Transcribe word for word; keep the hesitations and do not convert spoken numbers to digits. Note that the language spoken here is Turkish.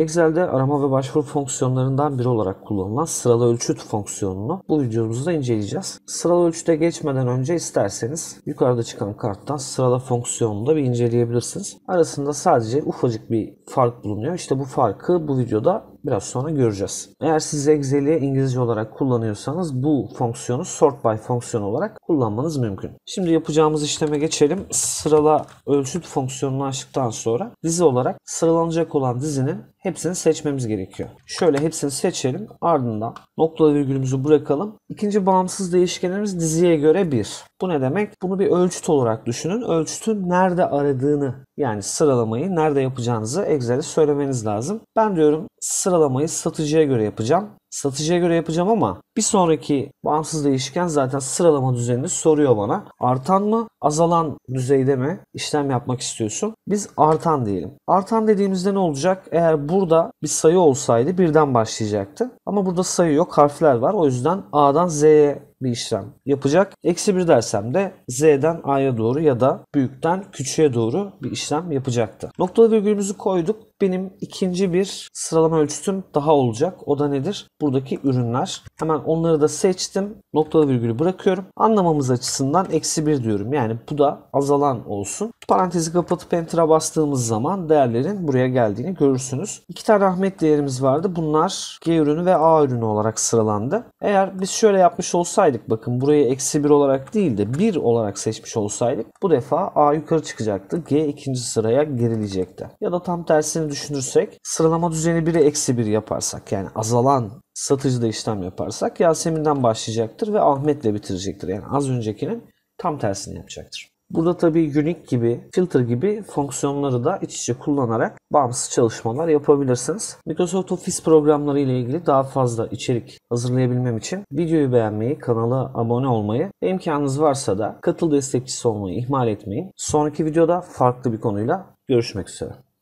Excel'de arama ve başvuru fonksiyonlarından biri olarak kullanılan sıralı ölçüt fonksiyonunu bu videomuzda inceleyeceğiz. Sıralı ölçüte geçmeden önce isterseniz yukarıda çıkan karttan sırala fonksiyonunu da bir inceleyebilirsiniz. Arasında sadece ufacık bir fark bulunuyor. İşte bu farkı bu videoda biraz sonra göreceğiz. Eğer siz Excel'i İngilizce olarak kullanıyorsanız bu fonksiyonu sort by fonksiyonu olarak kullanmanız mümkün. Şimdi yapacağımız işleme geçelim. Sırala ölçüt fonksiyonunu açtıktan sonra dizi olarak sıralanacak olan dizinin hepsini seçmemiz gerekiyor. Şöyle hepsini seçelim. Ardından nokta virgülümüzü bırakalım. İkinci bağımsız değişkenimiz diziye göre bir. Bu ne demek? Bunu bir ölçüt olarak düşünün. Ölçütün nerede aradığını, yani sıralamayı nerede yapacağınızı Excel'e söylemeniz lazım. Ben diyorum sıralamayı satıcıya göre yapacağım. Satıcıya göre yapacağım ama bir sonraki bağımsız değişken zaten sıralama düzenini soruyor bana. Artan mı, azalan düzeyde mi işlem yapmak istiyorsun? Biz artan diyelim. Artan dediğimizde ne olacak? Eğer burada bir sayı olsaydı birden başlayacaktı. Ama burada sayı yok, harfler var. O yüzden A'dan Z'ye bir işlem yapacak. Eksi bir dersem de Z'den A'ya doğru ya da büyükten küçüğe doğru bir işlem yapacaktı. Noktalı virgülümüzü koyduk. Benim ikinci bir sıralama ölçütüm daha olacak. O da nedir? Buradaki ürünler. Hemen onları da seçtim. Noktalı virgülü bırakıyorum. Anlamamız açısından eksi bir diyorum. Yani bu da azalan olsun. Parantezi kapatıp enter'a bastığımız zaman değerlerin buraya geldiğini görürsünüz. İki tane Ahmet değerimiz vardı. Bunlar G ürünü ve A ürünü olarak sıralandı. Eğer biz şöyle yapmış olsaydık, bakın burayı eksi bir olarak değil de bir olarak seçmiş olsaydık bu defa A yukarı çıkacaktı. G ikinci sıraya gerileyecekti. Ya da tam tersini düşünürsek sıralama düzeni biri eksi bir yaparsak, yani azalan satıcıda işlem yaparsak Yasemin'den başlayacaktır ve Ahmet'le bitirecektir. Yani az öncekinin tam tersini yapacaktır. Burada tabii unique gibi, filter gibi fonksiyonları da iç içe kullanarak bağımsız çalışmalar yapabilirsiniz. Microsoft Office programları ile ilgili daha fazla içerik hazırlayabilmem için videoyu beğenmeyi, kanala abone olmayı ve imkanınız varsa da katıl destekçisi olmayı ihmal etmeyin. Sonraki videoda farklı bir konuyla görüşmek üzere.